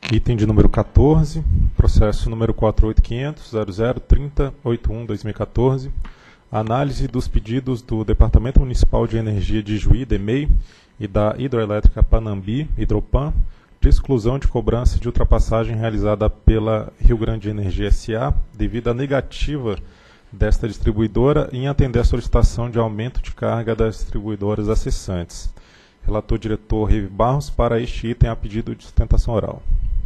Item de número 14, processo número 48.500.0030.81/2014, análise dos pedidos do Departamento Municipal de Energia de Juí, DEMEI, e da Hidroelétrica Panambi, Hidropan, de exclusão de cobrança de ultrapassagem realizada pela Rio Grande Energia S.A., devido à negativa desta distribuidora em atender a solicitação de aumento de carga das distribuidoras acessantes. Relator diretor Rive Barros, para este item, a pedido de sustentação oral.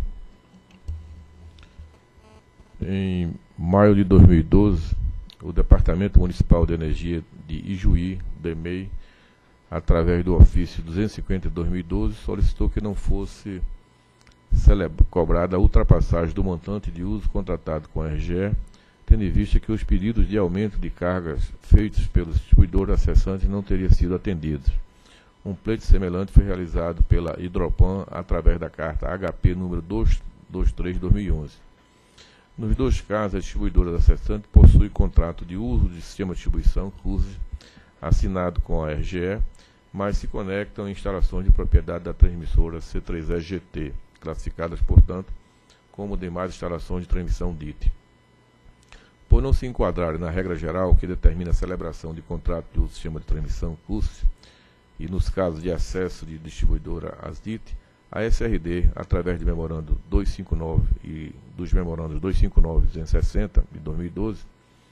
Em maio de 2012, o Departamento Municipal de Energia de Ijuí, DEMEI, através do ofício 250 de 2012, solicitou que não fosse cobrada a ultrapassagem do montante de uso contratado com a RGE, tendo em vista que os pedidos de aumento de cargas feitos pelos distribuidores acessantes não teriam sido atendidos. Um pleito semelhante foi realizado pela Hidropan através da carta HP número 223 de 2011. Nos dois casos, a distribuidora acessante possui contrato de uso de sistema de distribuição CUSE assinado com a RGE, mas se conectam em instalações de propriedade da transmissora C3E-GT, classificadas, portanto, como demais instalações de transmissão DIT. Por não se enquadrarem na regra geral que determina a celebração de contrato de uso do sistema de transmissão CUSE, e nos casos de acesso de distribuidora às DIT, a SRD, através de memorando 259 e dos memorandos 259 e 260 de 2012,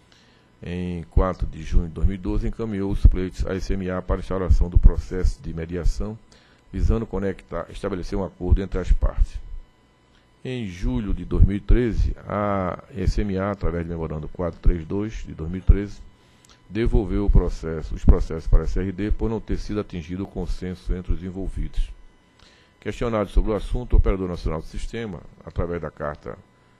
em 4 de junho de 2012, encaminhou os pleitos à SMA para instauração do processo de mediação, visando estabelecer um acordo entre as partes. Em julho de 2013, a SMA, através de memorando 432 de 2013, devolveu os processos para a SRD por não ter sido atingido o consenso entre os envolvidos. Questionado sobre o assunto, o Operador Nacional do Sistema, através da Carta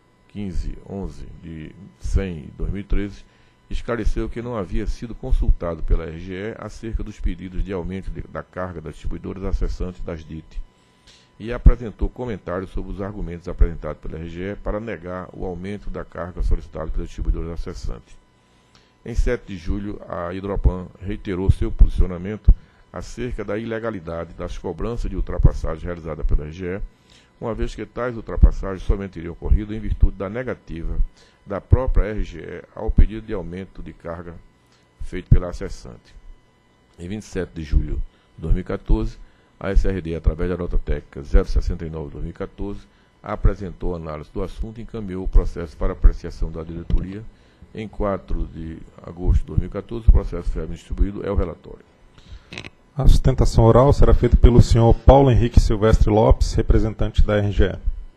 1511 de 100 de 2013, esclareceu que não havia sido consultado pela RGE acerca dos pedidos de aumento da carga das distribuidoras acessantes das DIT e apresentou comentários sobre os argumentos apresentados pela RGE para negar o aumento da carga solicitado pelas distribuidoras acessantes. Em 7 de julho, a Hidropan reiterou seu posicionamento acerca da ilegalidade das cobranças de ultrapassagem realizadas pela RGE, uma vez que tais ultrapassagens somente teriam ocorrido em virtude da negativa da própria RGE ao pedido de aumento de carga feito pela acessante. Em 27 de julho de 2014, a SRD, através da nota técnica 069 de 2014, apresentou análise do assunto e encaminhou o processo para apreciação da diretoria. Em 4 de agosto de 2014, o processo foi distribuído, é o relatório. A sustentação oral será feita pelo senhor Paulo Henrique Silvestre Lopes, representante da RGE.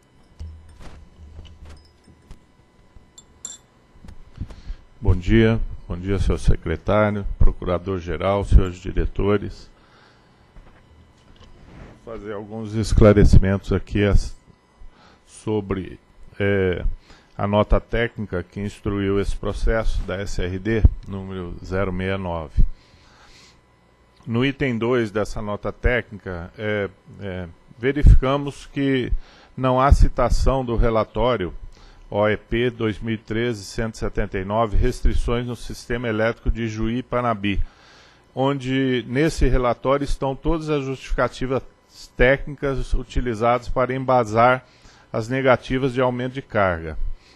Bom dia, senhor secretário, procurador-geral, senhores diretores. Vou fazer alguns esclarecimentos aqui sobre a nota técnica que instruiu esse processo da SRD, número 069. No item 2 dessa nota técnica, verificamos que não há citação do relatório OEP 2013-179, restrições no sistema elétrico de Juí e Panambi, onde nesse relatório estão todas as justificativas técnicas utilizadas para embasar as negativas de aumento de carga.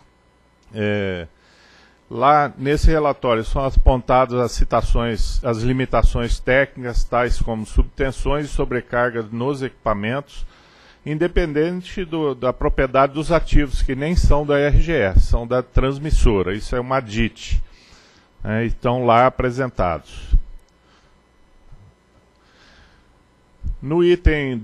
Lá nesse relatório são apontadas as citações, as limitações técnicas, tais como subtensões e sobrecarga nos equipamentos, independente da propriedade dos ativos, que nem são da RGE, são da transmissora. Isso é uma DIT. Estão lá apresentados. No item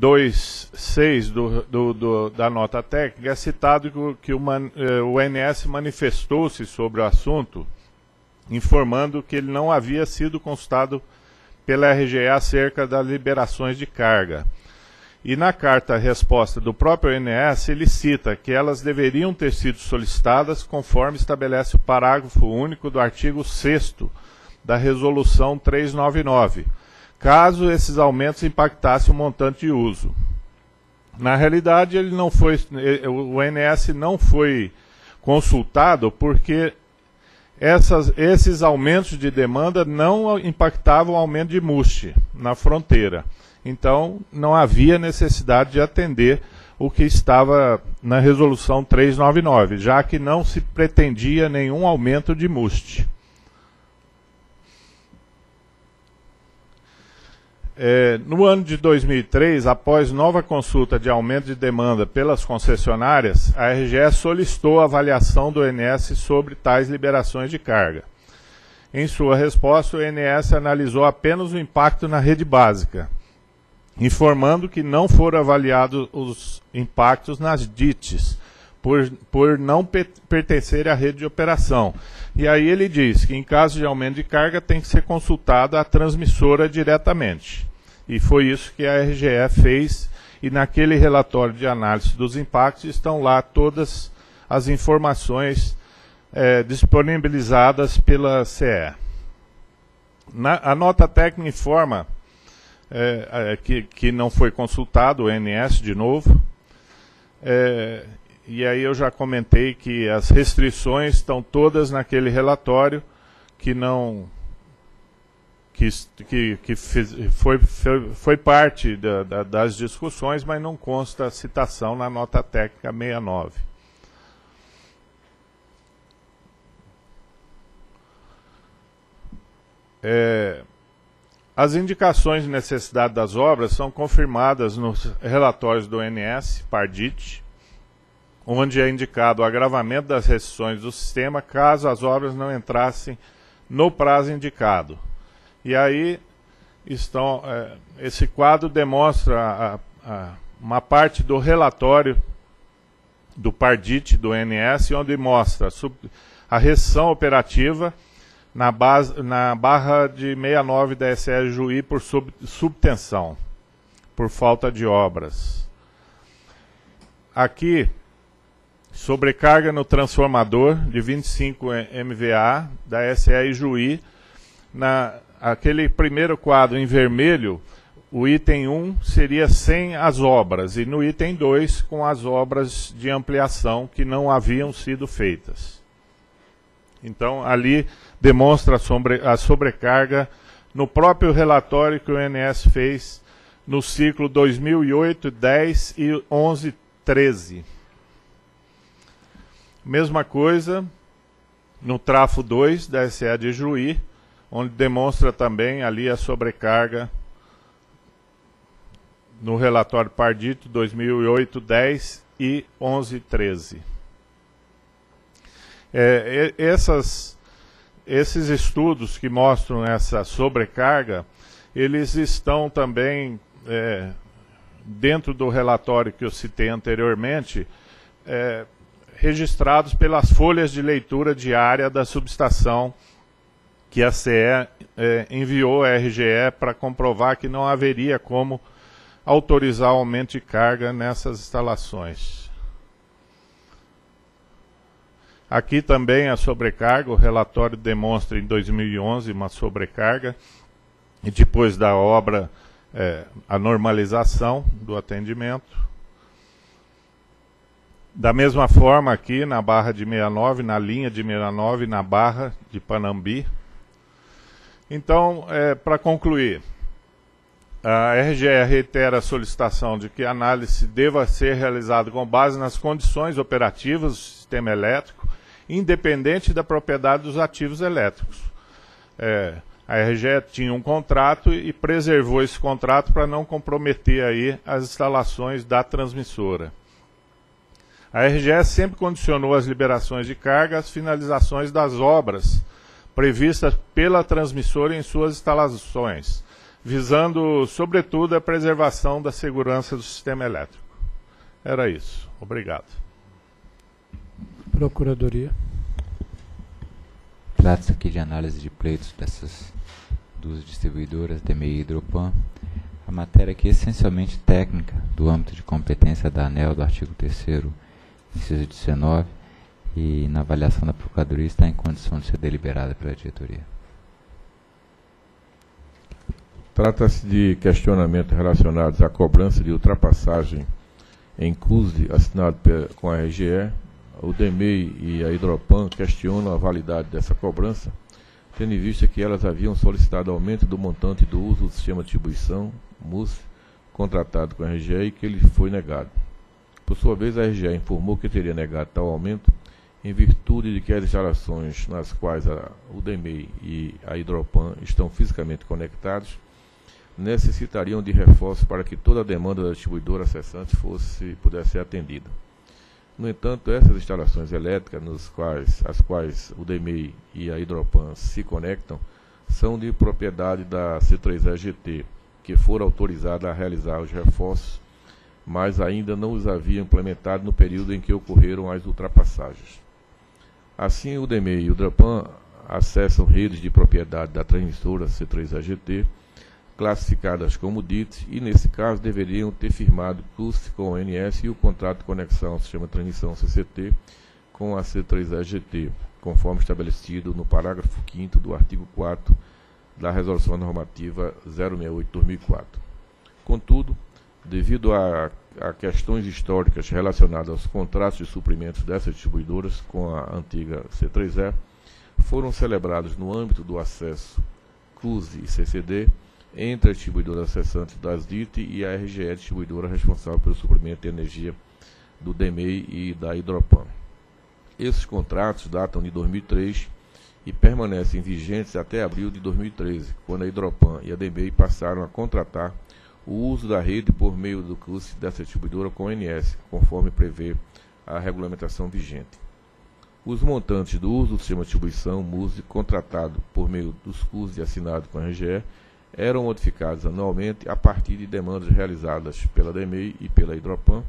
2.6 da nota técnica, é citado que o ONS manifestou-se sobre o assunto, informando que ele não havia sido consultado pela RGE acerca das liberações de carga. E na carta-resposta do próprio ONS, ele cita que elas deveriam ter sido solicitadas conforme estabelece o parágrafo único do artigo 6º da Resolução 399, caso esses aumentos impactassem o montante de uso. Na realidade, o ONS não foi consultado porque esses aumentos de demanda não impactavam o aumento de MUST na fronteira. Então, não havia necessidade de atender o que estava na resolução 399, já que não se pretendia nenhum aumento de MUST. No ano de 2003, após nova consulta de aumento de demanda pelas concessionárias, a RGE solicitou a avaliação do ONS sobre tais liberações de carga. Em sua resposta, o ONS analisou apenas o impacto na rede básica, informando que não foram avaliados os impactos nas DITs, por não pertencer à rede de operação. E aí ele diz que em caso de aumento de carga tem que ser consultada a transmissora diretamente. E foi isso que a RGE fez, e naquele relatório de análise dos impactos estão lá todas as informações disponibilizadas pela CE. A nota técnica informa que não foi consultado o ONS de novo, e aí eu já comentei que as restrições estão todas naquele relatório que não foi parte das discussões, mas não consta a citação na nota técnica 69. As indicações de necessidade das obras são confirmadas nos relatórios do ONS, PARDIT, onde é indicado o agravamento das restrições do sistema caso as obras não entrassem no prazo indicado. E aí esse quadro demonstra uma parte do relatório do PARDIT, do ONS, onde mostra a restrição operativa na barra de 69 da SE Juí por subtensão, por falta de obras. Aqui, sobrecarga no transformador de 25 MVA da SE Juí. Aquele primeiro quadro em vermelho, o item 1 seria sem as obras, e no item 2 com as obras de ampliação que não haviam sido feitas. Então, ali demonstra a sobrecarga no próprio relatório que o ONS fez no ciclo 2008, 10 e 11, 13. Mesma coisa no trafo 2 da SE de Juí, onde demonstra também ali a sobrecarga no relatório PARDIT 2008, 10 e 11, 13. Esses estudos que mostram essa sobrecarga, eles estão também dentro do relatório que eu citei anteriormente, registrados pelas folhas de leitura diária da subestação que a CE enviou à RGE para comprovar que não haveria como autorizar aumento de carga nessas instalações. Aqui também a sobrecarga, o relatório demonstra em 2011 uma sobrecarga, e depois da obra a normalização do atendimento. Da mesma forma aqui na barra de 69, na linha de 69, na barra de Panambi. Então, para concluir, a RGE reitera a solicitação de que a análise deva ser realizada com base nas condições operativas do sistema elétrico, independente da propriedade dos ativos elétricos. A RGE tinha um contrato e preservou esse contrato para não comprometer aí as instalações da transmissora. A RGE sempre condicionou as liberações de carga às finalizações das obras previstas pela transmissora em suas instalações, visando, sobretudo, a preservação da segurança do sistema elétrico. Era isso. Obrigado. Procuradoria. Trata-se aqui de análise de pleitos dessas duas distribuidoras, DEMEI e Hidropan. A matéria aqui é essencialmente técnica, do âmbito de competência da ANEEL, do artigo 3º, inciso 19, e na avaliação da Procuradoria está em condição de ser deliberada pela diretoria. Trata-se de questionamentos relacionados à cobrança de ultrapassagem em CUSD assinado com a RGE. O DEMEI e a Hidropan questionam a validade dessa cobrança, tendo em vista que elas haviam solicitado aumento do montante do uso do sistema de distribuição, MUS, contratado com a RGE, e que ele foi negado. Por sua vez, a RGE informou que teria negado tal aumento em virtude de que as instalações nas quais o DEMEI e a Hidropan estão fisicamente conectados necessitariam de reforço para que toda a demanda da distribuidora acessante pudesse ser atendida. No entanto, essas instalações elétricas as quais o DEMEI e a Hidropan se conectam são de propriedade da C3EGT, que foram autorizadas a realizar os reforços, mas ainda não os haviam implementado no período em que ocorreram as ultrapassagens. Assim, o DEMEI e o Hidropan acessam redes de propriedade da transmissora C3EGT, classificadas como DIT, e nesse caso deveriam ter firmado CUST com o ONS e o contrato de conexão ao sistema de transmissão CCT com a C3EGT, conforme estabelecido no parágrafo 5º do artigo 4º da Resolução Normativa 068/2004. Contudo, devido a questões históricas relacionadas aos contratos de suprimentos dessas distribuidoras com a antiga C3E, foram celebrados no âmbito do acesso CUSE e CCD entre as distribuidoras acessantes das DIT e a RGE, distribuidora responsável pelo suprimento de energia do DEMEI e da Hidropan. Esses contratos datam de 2003 e permanecem vigentes até abril de 2013, quando a Hidropan e a DEMEI passaram a contratar o uso da rede por meio do CUSE dessa distribuidora com o ONS, conforme prevê a regulamentação vigente. Os montantes do uso do sistema de distribuição MUSE contratado por meio dos CUSE assinados com a RGE eram modificados anualmente a partir de demandas realizadas pela DEMEI e pela Hidropan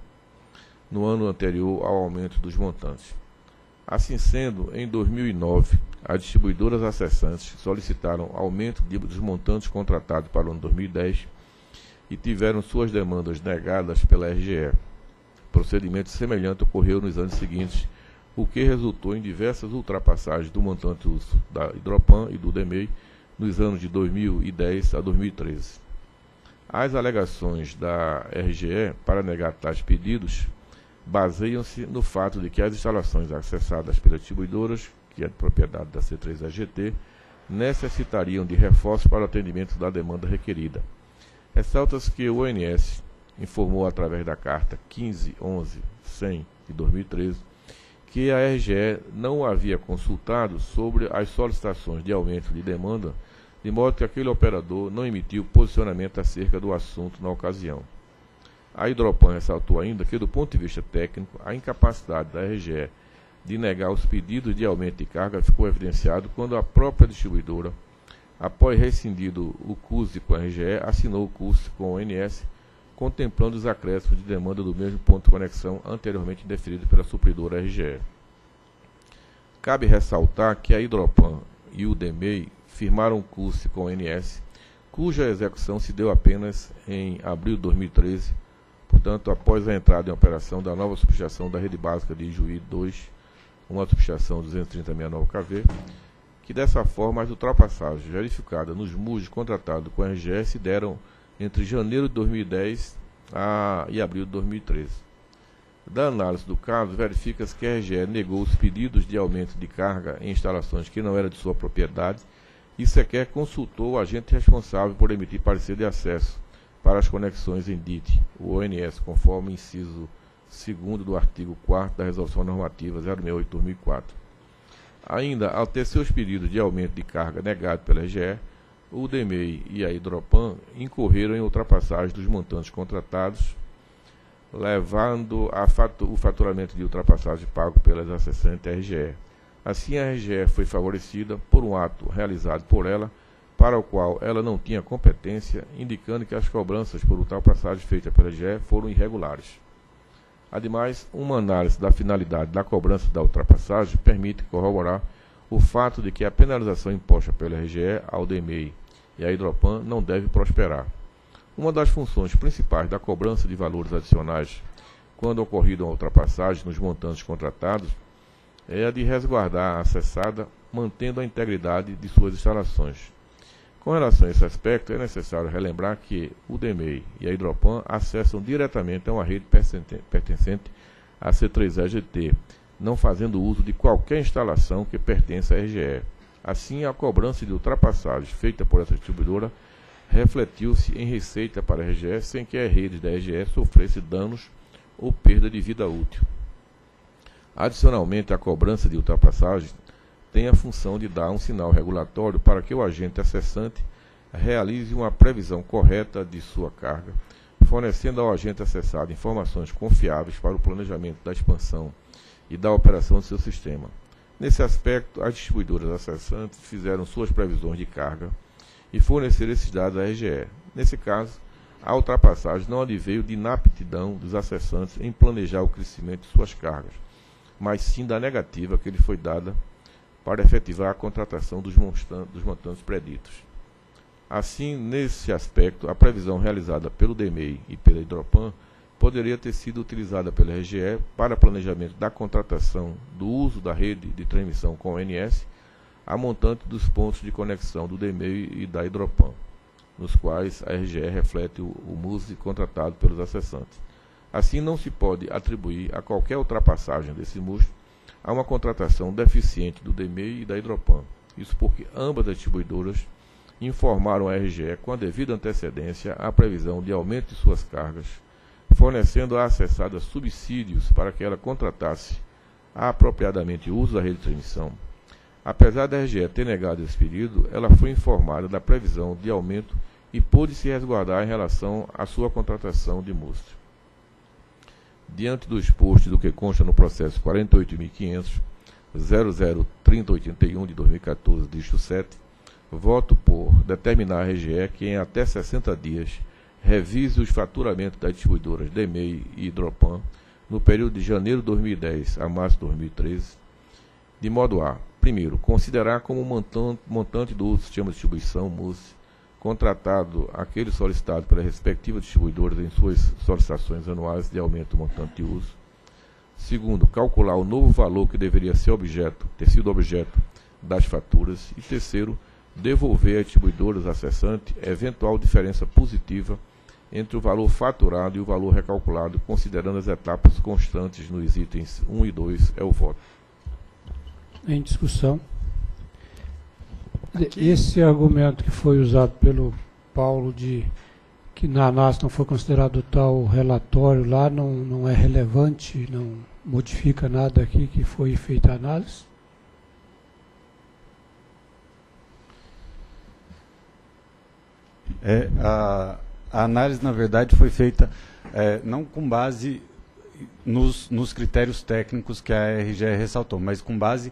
no ano anterior ao aumento dos montantes. Assim sendo, em 2009, as distribuidoras acessantes solicitaram aumento dos montantes contratados para o ano 2010 e tiveram suas demandas negadas pela RGE. Procedimento semelhante ocorreu nos anos seguintes, o que resultou em diversas ultrapassagens do montante uso da Hidropan e do DEMEI nos anos de 2010 a 2013. As alegações da RGE para negar tais pedidos baseiam-se no fato de que as instalações acessadas pelas distribuidoras, que é de propriedade da C3EGT, necessitariam de reforço para o atendimento da demanda requerida. Ressalta-se que o ONS informou através da carta 15.11.100 de 2013 que a RGE não havia consultado sobre as solicitações de aumento de demanda, de modo que aquele operador não emitiu posicionamento acerca do assunto na ocasião. A Hidropan ressaltou ainda que, do ponto de vista técnico, a incapacidade da RGE de negar os pedidos de aumento de carga ficou evidenciado quando a própria distribuidora, após rescindido o CUSE com a RGE, assinou o CUSE com o ONS, contemplando os acréscimos de demanda do mesmo ponto de conexão anteriormente definido pela supridora RGE. Cabe ressaltar que a Hidropan e o DEMEI firmaram o CUSE com o ONS, cuja execução se deu apenas em abril de 2013, portanto, após a entrada em operação da nova subestação da rede básica de Ijuí 2, uma subestação 230.69 kV, que dessa forma as ultrapassagens verificadas nos MUS contratados com a RGE se deram entre janeiro de 2010 e abril de 2013. Da análise do caso, verifica-se que a RGE negou os pedidos de aumento de carga em instalações que não eram de sua propriedade e sequer consultou o agente responsável por emitir parecer de acesso para as conexões em DIT, o ONS, conforme o inciso 2º do artigo 4º da Resolução Normativa 068/2004. Ainda, ao ter seus pedidos de aumento de carga negados pela RGE, o DEMEI e a Hidropan incorreram em ultrapassagem dos montantes contratados, levando o faturamento de ultrapassagem pago pelas acessantes RGE. Assim, a RGE foi favorecida por um ato realizado por ela, para o qual ela não tinha competência, indicando que as cobranças por ultrapassagem feitas pela RGE foram irregulares. Ademais, uma análise da finalidade da cobrança da ultrapassagem permite corroborar o fato de que a penalização imposta pela RGE ao DEMEI e à Hidropan não deve prosperar. Uma das funções principais da cobrança de valores adicionais quando ocorrida uma ultrapassagem nos montantes contratados é a de resguardar a acessada, mantendo a integridade de suas instalações. Com relação a esse aspecto, é necessário relembrar que o DEMEI e a Hidropan acessam diretamente a uma rede pertencente à C3EGT, não fazendo uso de qualquer instalação que pertença à RGE. Assim, a cobrança de ultrapassagem feita por essa distribuidora refletiu-se em receita para a RGE, sem que a rede da RGE sofresse danos ou perda de vida útil. Adicionalmente, a cobrança de ultrapassagem tem a função de dar um sinal regulatório para que o agente acessante realize uma previsão correta de sua carga, fornecendo ao agente acessado informações confiáveis para o planejamento da expansão e da operação de seu sistema. Nesse aspecto, as distribuidoras acessantes fizeram suas previsões de carga e forneceram esses dados à RGE. Nesse caso, a ultrapassagem não adveio de inaptidão dos acessantes em planejar o crescimento de suas cargas, mas sim da negativa que lhe foi dada para efetivar a contratação dos montantes preditos. Assim, nesse aspecto, a previsão realizada pelo DEMEI e pela Hidropan poderia ter sido utilizada pela RGE para planejamento da contratação do uso da rede de transmissão com ONS a montante dos pontos de conexão do DEMEI e da Hidropan, nos quais a RGE reflete o MUSE contratado pelos acessantes. Assim, não se pode atribuir a qualquer ultrapassagem desse MUSE a uma contratação deficiente do DEMEI e da Hidropan. Isso porque ambas as distribuidoras informaram a RGE com a devida antecedência a previsão de aumento de suas cargas, fornecendo à acessada subsídios para que ela contratasse apropriadamente o uso da rede de transmissão. Apesar da RGE ter negado esse pedido, ela foi informada da previsão de aumento e pôde se resguardar em relação à sua contratação de MUST. Diante do exposto do que consta no processo 48.500.003081 de 2014, dígito 7, voto por determinar à RGE que em até 60 dias revise os faturamentos das distribuidoras DEMEI e Hidropan no período de janeiro de 2010 a março de 2013, de modo a, primeiro, considerar como montante do sistema de distribuição MUSE contratado aquele solicitado pelas respectivas distribuidoras em suas solicitações anuais de aumento do montante de uso. Segundo, calcular o novo valor que deveria ter sido objeto das faturas. E terceiro, devolver às distribuidoras acessantes eventual diferença positiva entre o valor faturado e o valor recalculado, considerando as etapas constantes nos itens 1 e 2. É o voto. Em discussão. Esse argumento que foi usado pelo Paulo de que na ANAS não foi considerado tal relatório lá, não é relevante, não modifica nada aqui que foi feita a análise? A análise, na verdade, foi feita não com base nos critérios técnicos que a RGE ressaltou, mas com base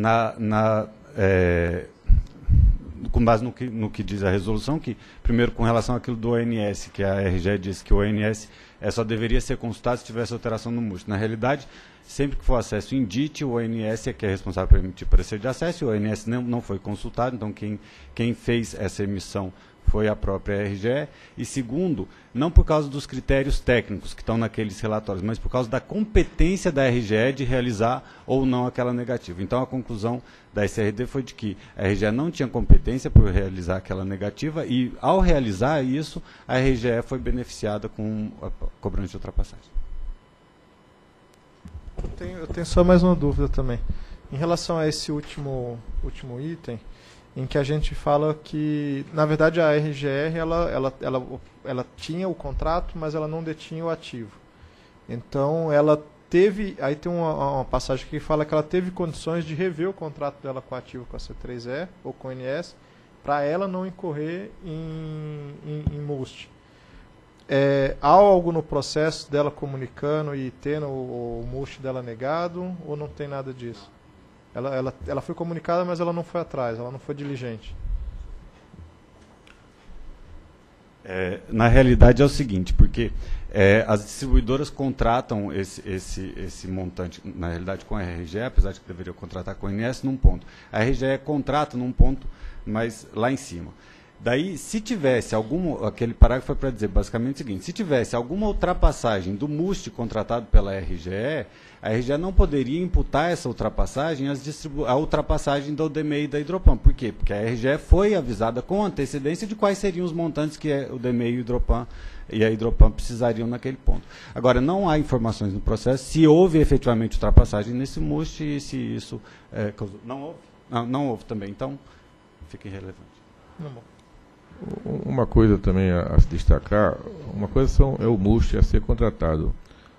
com base no que diz a resolução, que, primeiro, com relação àquilo do ONS, que a RGE disse que o ONS só deveria ser consultado se tivesse alteração no MUST. Na realidade, sempre que for acesso em DIT, o ONS é que é responsável por emitir parecer de acesso, e o ONS não foi consultado, então quem fez essa emissão foi a própria RGE, e segundo, não por causa dos critérios técnicos que estão naqueles relatórios, mas por causa da competência da RGE de realizar ou não aquela negativa. Então, a conclusão da SRD foi de que a RGE não tinha competência por realizar aquela negativa e, ao realizar isso, a RGE foi beneficiada com a cobrança de ultrapassagem. Eu tenho só mais uma dúvida também. Em relação a esse último item, em que a gente fala que, na verdade, a RGR ela tinha o contrato, mas ela não detinha o ativo. Então, ela teve... Aí tem uma passagem que fala que ela teve condições de rever o contrato dela com o ativo, com a C3E ou com o NS, para ela não incorrer em MUST. Há algo no processo dela comunicando e tendo o MUST dela negado, ou não tem nada disso? Ela foi comunicada, mas ela não foi atrás, ela não foi diligente. Na realidade é o seguinte, porque as distribuidoras contratam esse montante, na realidade com a RGE, apesar de que deveriam contratar com a ONS, num ponto. A RGE contrata num ponto, mas lá em cima. Daí, se tivesse aquele parágrafo foi para dizer basicamente o seguinte: se tivesse alguma ultrapassagem do MUST contratado pela RGE, a RGE não poderia imputar essa ultrapassagem à ultrapassagem do DEMEI e da Hidropan. Por quê? Porque a RGE foi avisada com antecedência de quais seriam os montantes que o DEMEI e a Hidropan precisariam naquele ponto. Agora, não há informações no processo se houve efetivamente ultrapassagem nesse MUST e se isso causou. Não houve? Não houve também, então fica irrelevante. Não, bom. Uma coisa também a se destacar, uma coisa é o MUST a ser contratado.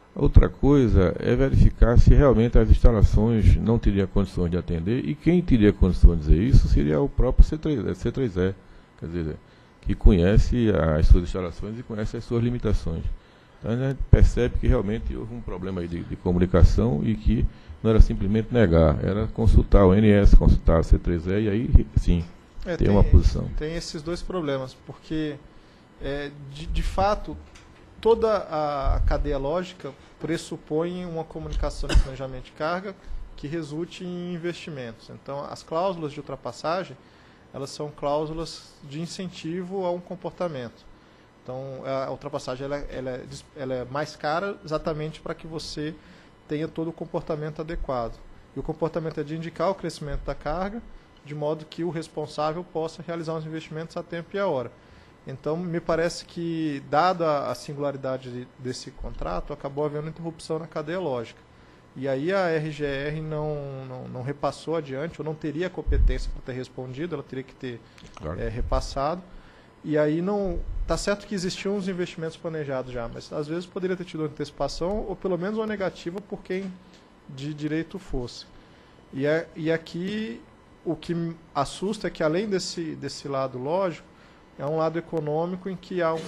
Outra coisa é verificar se realmente as instalações não teriam condições de atender, e quem teria condições de dizer isso seria o próprio C3E, quer dizer, que conhece as suas instalações e conhece as suas limitações. Então a gente percebe que realmente houve um problema aí de comunicação, e que não era simplesmente negar, era consultar o ONS, consultar a C3E, e aí sim, ter uma posição. Tem esses dois problemas, porque de fato toda a cadeia lógica pressupõe uma comunicação de planejamento de carga que resulte em investimentos. Então, as cláusulas de ultrapassagem, elas são cláusulas de incentivo a um comportamento. Então, a ultrapassagem ela é mais cara exatamente para que você tenha todo o comportamento adequado. E o comportamento é de indicar o crescimento da carga, de modo que o responsável possa realizar os investimentos a tempo e a hora. Então, me parece que, dada a singularidade desse contrato, acabou havendo interrupção na cadeia lógica. E aí a RGR não repassou adiante, ou não teria competência para ter respondido, ela teria que ter repassado. E aí não... Está certo que existiam os investimentos planejados já, mas às vezes poderia ter tido uma antecipação, ou pelo menos uma negativa por quem de direito fosse. E aqui o que assusta é que, além desse lado lógico, é um lado econômico em que há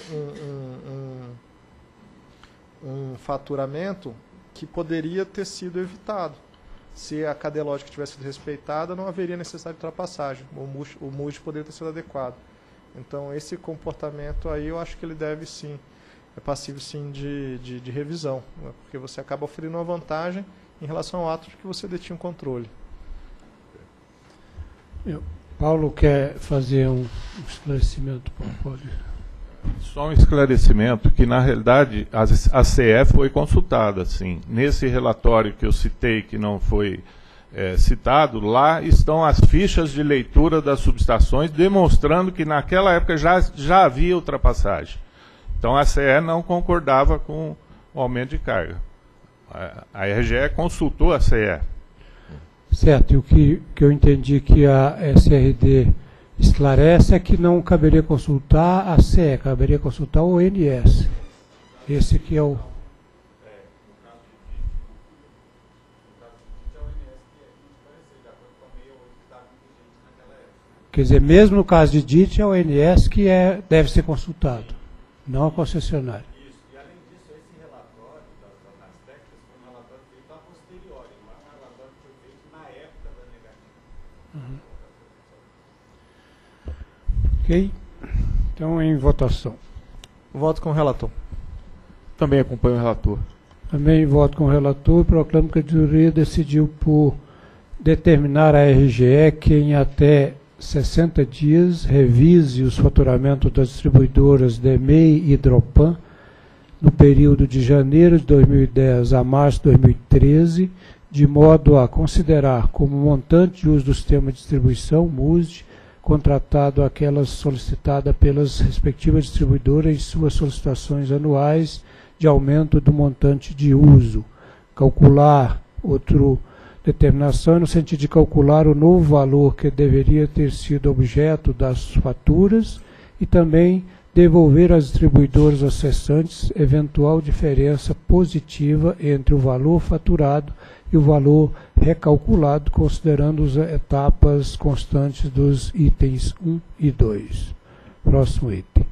um faturamento que poderia ter sido evitado. Se a cadeia lógica tivesse sido respeitada, não haveria necessidade de ultrapassagem. O MUD poderia ter sido adequado. Então, esse comportamento aí, eu acho que ele deve sim, é passível sim de revisão, né? Porque você acaba oferecendo uma vantagem em relação ao ato de que você detinha o controle. Paulo quer fazer um esclarecimento. Pode. Só um esclarecimento, que na realidade a CE foi consultada, sim. Nesse relatório que eu citei, que não foi citado, lá estão as fichas de leitura das subestações, demonstrando que naquela época já havia ultrapassagem. Então a CE não concordava com o aumento de carga. A RGE consultou a CE. Certo, e o que eu entendi que a SRD esclarece é que não caberia consultar a CE, caberia consultar o ONS. Esse que é o... Quer dizer, mesmo no caso de DIT, é o ONS que deve ser consultado, não a concessionária. Isso, e além disso, esse relatório das técnicas foi um relatório feito a posteriori, não é um relatório que foi feito na época da negativa. Ok? Então, em votação. Voto com o relator. Também acompanho o relator. Também voto com o relator e proclamo que a diretoria decidiu por determinar a RGE que em até 60 dias revise os faturamentos das distribuidoras DEMEI e Hidropan no período de janeiro de 2010 a março de 2013, de modo a considerar como montante de uso do sistema de distribuição, MUSD, contratado aquelas solicitadas pelas respectivas distribuidoras em suas solicitações anuais de aumento do montante de uso. Calcular determinação no sentido de calcular o novo valor que deveria ter sido objeto das faturas e também devolver às distribuidoras acessantes eventual diferença positiva entre o valor faturado e o valor recalculado, considerando as etapas constantes dos itens 1 e 2. Próximo item.